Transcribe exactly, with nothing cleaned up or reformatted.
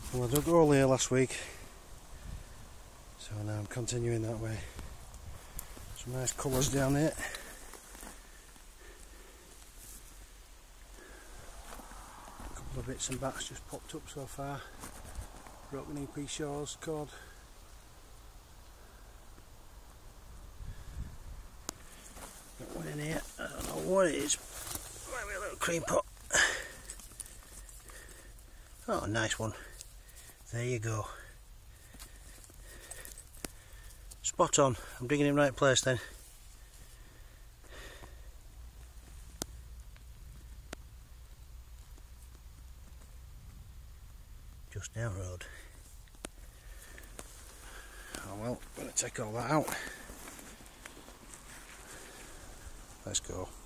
Well, I dug all here last week, so now I'm continuing that way. Some nice colours down here. A couple of bits and bats just popped up so far. Broken E P shores, cod. Got one in here, I don't know what it is. Might be a little cream pot. Oh, nice one. There you go. Spot on. I'm digging in the right place then. Just down road. Oh well, I'm going to take all that out. Let's go.